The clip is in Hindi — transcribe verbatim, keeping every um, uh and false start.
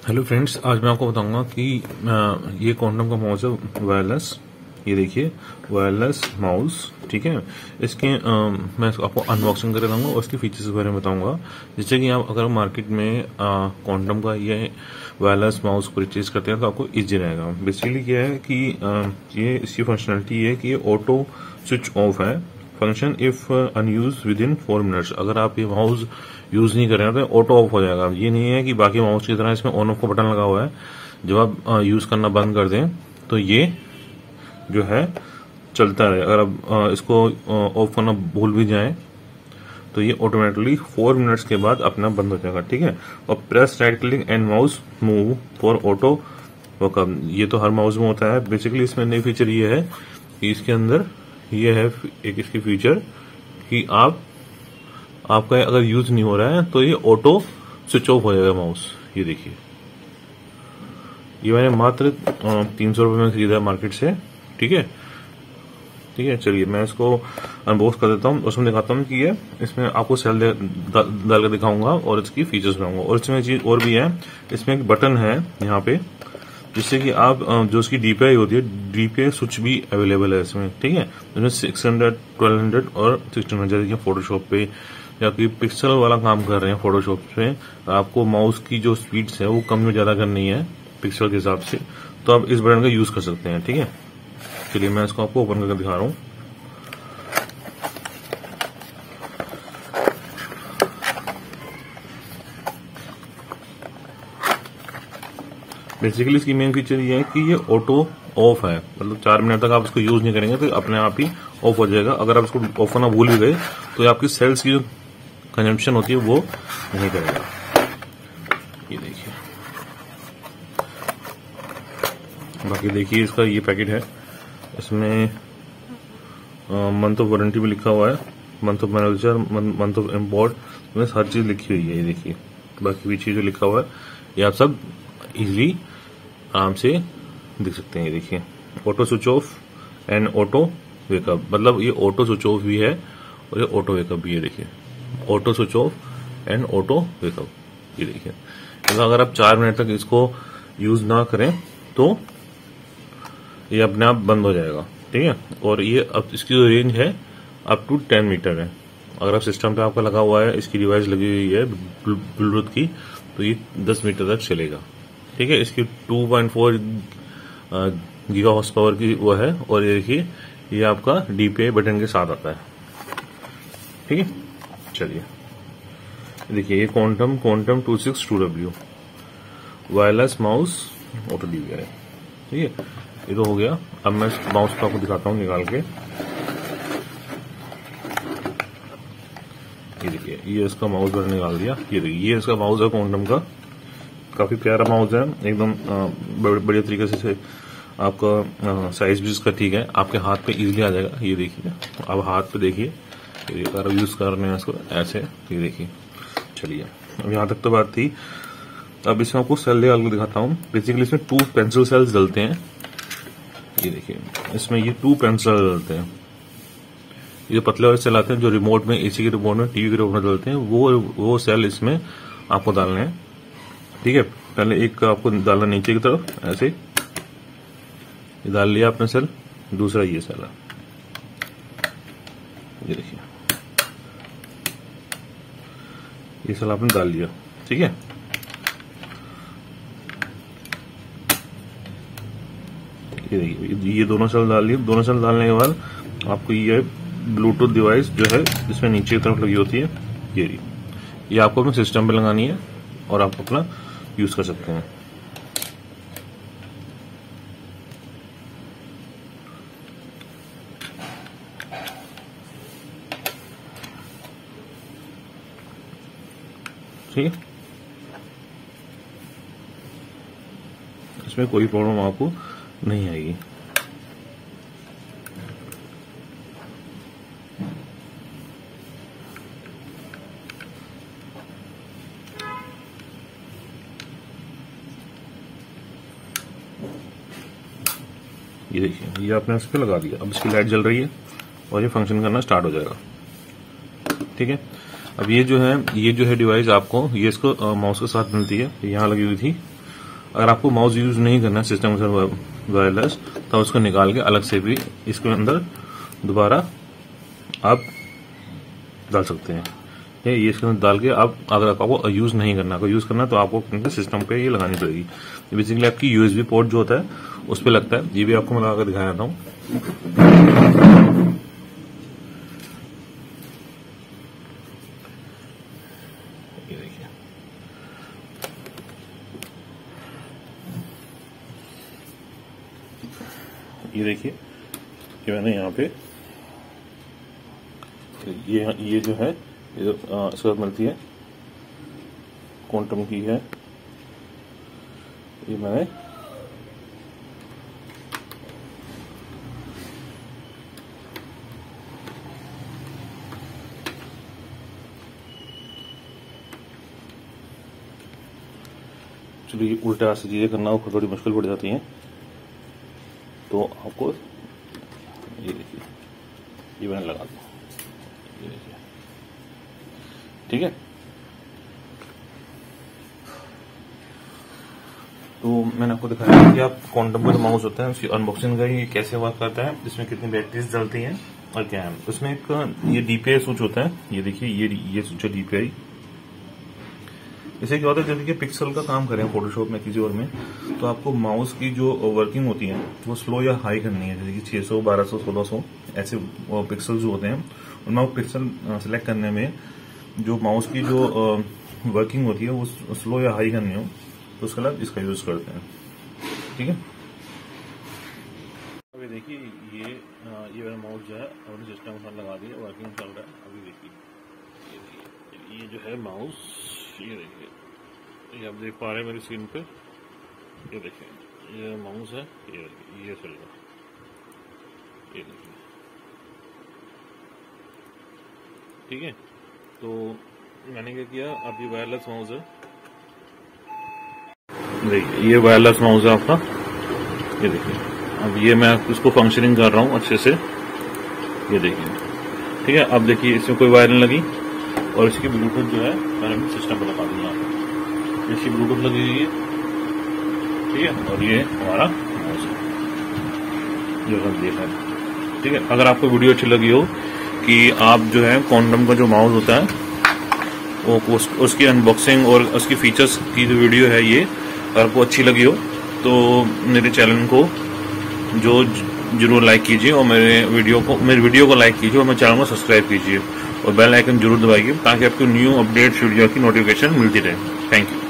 हेलो फ्रेंड्स, आज मैं आपको बताऊंगा कि ये क्वांटम का माउस है वायरलेस। ये देखिए वायरलेस माउस, ठीक है। इसके आ, मैं आपको अनबॉक्सिंग करके बताऊंगा और इसके फीचर्स के बारे में बताऊंगा, जिससे कि आप अगर मार्केट में क्वांटम का ये वायरलेस माउस परचेज करते हैं तो आपको इजी रहेगा। बेसिकली क्या है कि आ, ये इसकी फंक्शनलिटी है कि ये ऑटो स्विच ऑफ है। Function if unused within four minutes. अगर आप ये माउस यूज नहीं कर रहे हैं तो ऑटो ऑफ हो जाएगा। ये नहीं है कि बाकी माउस की तरह इसमें ऑन ऑफ का बटन लगा हुआ है, जब आप यूज करना बंद कर दें तो ये जो है चलता रहे। अगर आप इसको ऑफ करना भूल भी जाएं तो ये ऑटोमेटिकली फोर मिनट्स के बाद अपना बंद हो जाएगा, ठीक है। और press right click and mouse move for auto wakeup. ये तो हर माउस में होता है। बेसिकली इसमें नई फीचर ये है कि इसके अंदर ये है एक इसकी फीचर कि आप आपका अगर यूज नहीं हो रहा है तो ये ऑटो स्विच ऑफ हो जाएगा माउस। ये देखिए, ये मैंने मात्र तीन सौ रुपये में खरीदा है मार्केट से, ठीक है ठीक है। चलिए मैं इसको अनबॉक्स कर देता हूँ, उसमें दिखाता हूँ कि ये इसमें आपको सेल डाल कर दिखाऊंगा और इसकी फीचर्स बनाऊंगा। और इसमें चीज और भी है, इसमें एक बटन है यहाँ पे, जिससे कि आप जो उसकी डीपीआई होती है, डीपीआई स्विच भी अवेलेबल है इसमें, ठीक है। इसमें सिक्स हंड्रेड ट्वेल्व हंड्रेड और सिक्सटीन हंड्रेड देखिए फोटोशॉप पे या कोई पिक्सल वाला काम कर रहे हैं फोटोशॉप पे, आपको माउस की जो स्पीड्स है वो कम में ज्यादा करनी है पिक्सल के हिसाब से, तो आप इस बटन का यूज कर सकते हैं, ठीक है। चलिए मैं इसको आपको ओपन करके दिखा रहा हूँ। बेसिकली इसकी मेन फीचर ये है कि ये ऑटो ऑफ है, मतलब चार मिनट तक आप इसको यूज नहीं करेंगे तो अपने आप ही ऑफ हो जाएगा। अगर आप इसको ऑफ करना भूल भी गए तो ये आपकी सेल्स की जो कंजम्पशन होती है वो नहीं करेगा। ये देखिए, बाकी देखिए इसका ये पैकेट है, इसमें मंथ ऑफ वारंटी भी लिखा हुआ है, month of manufacture, month of import, इसमें हर चीज लिखी हुई है। ये देखिए, बाकी भी चीज जो लिखा हुआ है ये आप सब इजीली आराम से देख सकते हैं। ये देखिए, auto switch off and auto wakeup, मतलब ये ऑटो स्विच ऑफ भी है और ये ऑटो वेकअप भी है। देखिए, auto switch off and auto wakeup. ये देखिए, तो अगर आप चार मिनट तक इसको यूज ना करें तो ये अपने आप बंद हो जाएगा, ठीक है। और ये अब इसकी जो रेंज है अप टू टेन मीटर है। अगर आप सिस्टम पे आपका लगा हुआ है, इसकी डिवाइस लगी हुई है ब्लूटूथ की, तो ये दस मीटर तक चलेगा, ठीक है। इसकी two point four giga horse power की वो है। और ये देखिए, ये आपका डीपीआई बटन के साथ आता है, ठीक है। चलिए देखिए, ये Quantum Quantum two six two W wireless mouse auto DPI, ठीक है। ये तो हो गया। अब मैं इस माउस को आपको दिखाता हूँ निकाल के। ये देखिए, ये इसका माउस मैंने निकाल दिया। ये देखिए, ये इसका माउस है क्वांटम का, काफी प्यारा माउस है एकदम, बढ़िया तरीके से आपका साइज भी इसका ठीक है, आपके हाथ पे इजीली आ जाएगा। ये देखिए, अब हाथ पे देखिए, अगर यूज कर रहे हैं इसको ऐसे, ये देखिए। चलिए, अब यहाँ तक तो बात थी। अब इसमें आपको सेल डाल के दिखाता हूँ। बेसिकली इसमें टू पेंसिल सेल्स डलते हैं। ये देखिए, इसमें ये टू पेंसिल डलते हैं। ये पतले वाले सेल आते हैं जो रिमोट में, एसी के रिमोट में, टीवी के रिमोट में डलते हैं, वो वो सेल इसमें आपको डालने हैं, ठीक है। पहले एक आपको डालना नीचे की तरफ ऐसे, ये डाल लिया आपने सेल। दूसरा ये सेल है, ये देखिए, ये सेल आपने डाल लिया, ठीक है। ये देखिए, ये दोनों सेल डाल लिए। दोनों सेल डालने के बाद आपको ये ब्लूटूथ डिवाइस जो है इसमें नीचे की तरफ लगी होती है, ये ये आपको अपने सिस्टम पे लगानी है और आप अपना यूज कर सकते हैं। ठीक है, इसमें कोई प्रॉब्लम आपको नहीं आएगी। ये देखिए, ये आपने इस पे लगा दिया। अब इसकी लाइट जल रही है और ये फंक्शन करना स्टार्ट हो जाएगा, ठीक है। अब ये जो है ये जो है डिवाइस आपको ये इसको माउस के साथ मिलती है, यहाँ लगी हुई थी अगर आपको माउस यूज नहीं करना है सिस्टम के साथ वायरलेस, तो उसको निकाल के अलग से भी इसके अंदर दोबारा आप डाल सकते हैं। ये इसके अंदर डाल के आप, अगर आपको यूज नहीं करना, अगर यूज करना तो आपको सिस्टम पे ये लगानी पड़ेगी। बेसिकली आपकी यूएसबी पोर्ट जो होता है उस पर लगता है। ये भी आपको मैं लगा कर दिखाया था हूँ। ये देखिए, ये देखिए कि मैंने यहाँ पे ये ये जो है ये इसके बाद मिलती है क्वांटम की है, ये मैंने चलिए उल्टा से चीजें करना वो थोड़ी मुश्किल पड़ जाती हैं, तो आपको ये देखिए ये मैंने लगा दिया, ये देखिए, ठीक है। तो मैंने आपको दिखाया कि आप क्वांटम का जो माउस होता है उसकी अनबॉक्सिंग का ये कैसे वर्क करता है, इसमें कितनी बैटरीज जलती हैं और क्या है। उसमें एक ये डीपीआई स्विच होता है, ये देखिए ये ये स्विच है डीपीआई। इसे क्या होता है, जब देखिए पिक्सल का काम करें फोटोशॉप में किसी और में, तो आपको माउस की जो वर्किंग होती है वो स्लो या हाई करनी है। जैसे कि छह सौ, बारह सौ, सोलह सौ ऐसे पिक्सल जो होते हैं, उनमें आप पिक्सल सेलेक्ट करने में जो माउस की जो वर्किंग होती है वो स्लो या हाई करनी हो, तो उसके लिए इसका यूज करते हैं, ठीक है। अभी देखिए ये ये वाला माउस जो है अपने सिस्टम के साथ लगा दिया, वर्किंग चल रहा है। अभी देखिए ये देखिए ये जो है माउस, ये देखिए ये आप देख पा रहे हैं मेरी स्क्रीन पे, ये देखिए ये माउस है, ये ये चल रहा है, ये देखिए, ठीक है। तो मैंने क्या किया, अब ये वायरलेस माउस है, देखिए ये वायरलेस माउस है आपका, ये देखिए। अब ये मैं इसको फंक्शनिंग कर रहा हूँ अच्छे से, ये देखिए, ठीक है। अब देखिए इसमें कोई वायर नहीं लगी और इसकी ब्लूटूथ जो है मैंने सिस्टम पर लगा दिया, इसकी ब्लूटूथ लगी हुई है, ठीक है। और ये हमारा माउस है जो हम देख रहे हैं, ठीक है। अगर आपको वीडियो अच्छी लगी हो कि आप जो है क्वांटम का जो माउस होता है वो उस, उसकी अनबॉक्सिंग और उसकी फीचर्स की जो वीडियो है ये, अगर आपको अच्छी लगी हो तो मेरे चैनल को जो जरूर लाइक कीजिए और मेरे वीडियो को मेरे वीडियो को लाइक कीजिए और मेरे चैनल को सब्सक्राइब कीजिए और बेल आइकन जरूर दबाइए ताकि आपको न्यू अपडेट्स वीडियो की नोटिफिकेशन मिलती रहे। Thank you.